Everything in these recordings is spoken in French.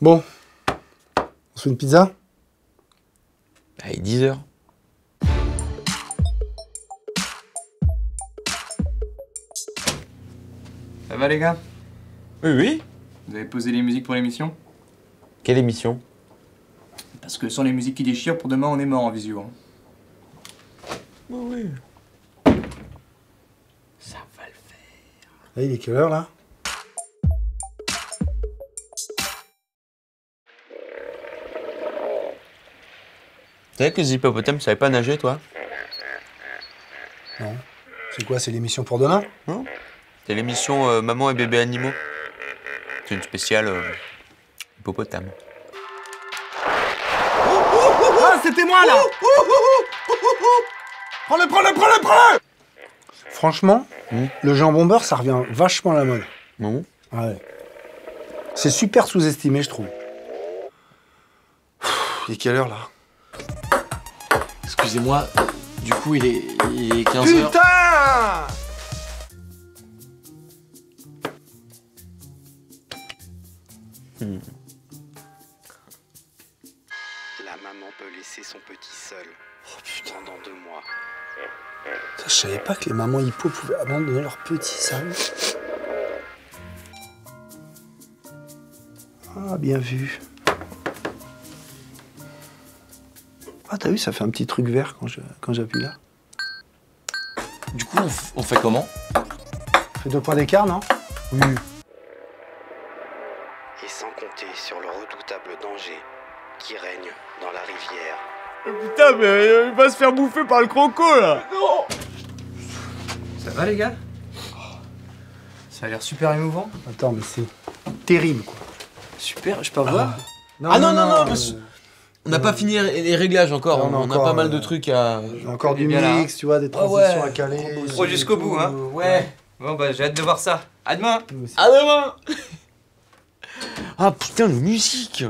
Bon, on se fait une pizza? Allez, 10h. Ça va les gars? Oui, oui. Vous avez posé les musiques pour l'émission? Quelle émission? Parce que sans les musiques qui déchirent, pour demain on est mort en visio. Hein. Oui, oui. Ça va le faire. Là, il est quelle heure, là? Tu savais que les hippopotames savaient pas nager, toi? Non. C'est quoi, c'est l'émission pour demain? Non. C'est l'émission Maman et bébé animaux. C'est une spéciale hippopotame. Ah, c'était moi, là! Prends-le! Franchement, le jambon beurre, ça revient vachement à la mode. Non. Ouais. C'est super sous-estimé, je trouve. Il est quelle heure, là? Excusez-moi, du coup il est 15h. Putain! La maman peut laisser son petit seul pendant 2 mois. Je savais pas que les mamans hippos pouvaient abandonner leurs petits, sérieux. Ah, bien vu. Ah, t'as vu, ça fait un petit truc vert quand j'appuie là. Du coup on fait comment? Fait 2 points d'écart, non? Oui. Et sans compter sur le redoutable danger qui règne dans la rivière. Putain, mais il va se faire bouffer par le croco, là! Ça va les gars? Ça a l'air super émouvant. Attends, mais c'est terrible, quoi. Super, je peux voir? Non, On n'a pas fini les réglages encore, Non, on a encore, pas mal de trucs à... J'ai encore du bien là, mix, tu vois, des transitions ouais. à caler. Pro jusqu'au bout, hein? Ouais. Bon bah j'ai hâte de voir ça. À demain! À demain! Ah putain, la musique!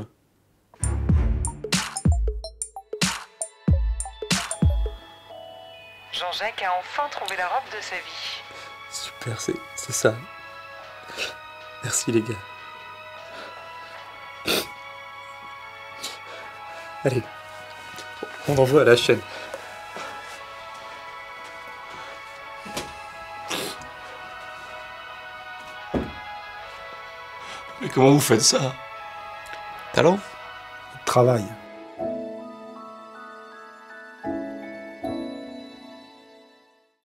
Jean-Jacques a enfin trouvé la robe de sa vie. Super, c'est ça. Merci les gars. Allez, on envoie à la chaîne. Mais comment vous faites ça? Talent? Travail.